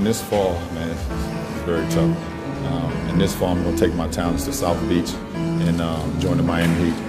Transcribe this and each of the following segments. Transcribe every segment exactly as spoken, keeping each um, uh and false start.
This fall, man, it's, it's very tough. Um, and this fall, I'm going to take my talents to South Beach and um, join the Miami Heat.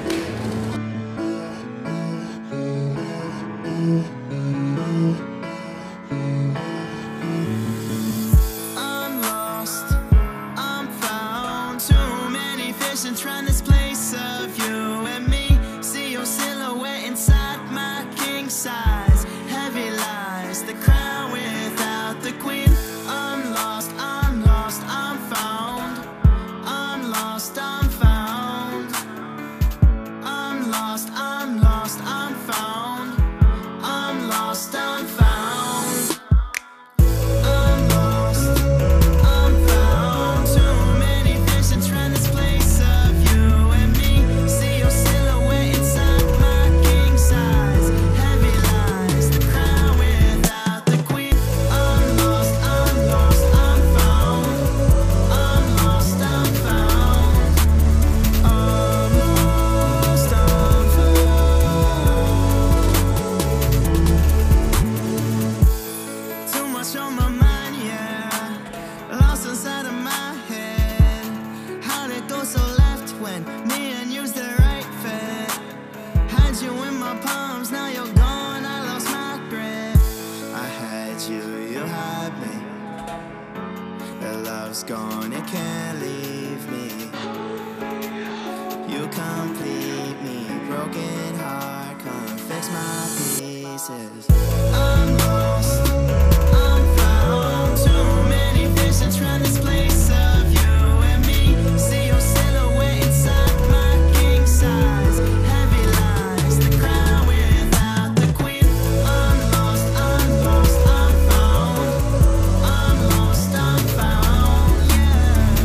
I'm lost, I'm found. Too many fish and trying this place of you and me. See your silhouette inside my king size. Heavy lies, the crown without the queen. I'm lost, I'm lost, I'm found. I'm lost, I'm found. I'm lost, I'm lost, I'm found. I'm lost, I'm found. I'm lost, I'm found. Too many fish and trying this place of you and me. See your silhouette inside my king size. Heavy lies, the crown without the queen. I'm lost, I'm lost, I'm found. I'm lost, I'm found. I'm lost, I'm found. Too much on my mind, yeah. Lost inside of my head. How'd it go so left when me and you's the right fit? Had you in my palms, now you're gone, I lost my grip. I had you, you had me. The love's gone, it can't leave me. You complete me, broken heart, come fix my pieces. I'm lost, I'm found. Too many fish and trying this place of you and me. See your silhouette inside my king size. Heavy lies, the crown without the queen. I'm lost, I'm lost, I'm found. I'm lost, I'm found, yeah.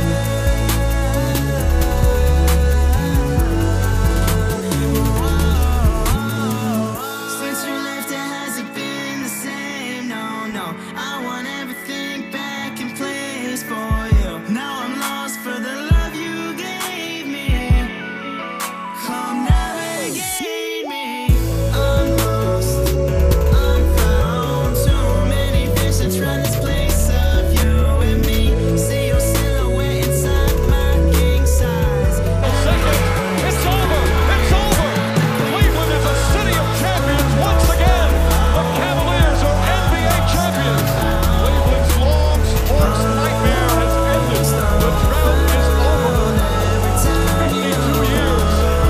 Since you left, it hasn't been the same, no, no. I want everything back in place for you. Now I'm lost for the love you gave me. Come navigate me. I'm lost, I'm found. Too many fish and trying this place of you and me. See your silhouette inside my king size. Second, it's over, it's over. Cleveland is a city of champions once again. The Cavaliers are N B A champions. Cleveland's long sports nightmare has ended. The drought is over. fifty-two years.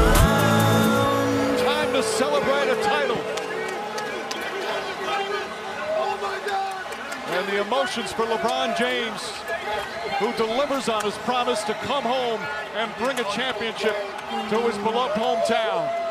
Time to celebrate a title. And the emotions for LeBron James, who delivers on his promise to come home and bring a championship to his beloved hometown.